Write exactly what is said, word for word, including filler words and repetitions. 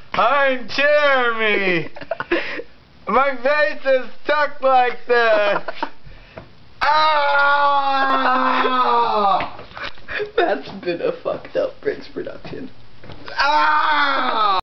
I'm Jeremy. My face is stuck like this. Ah! That's been a fucked up Briggs production. Ah!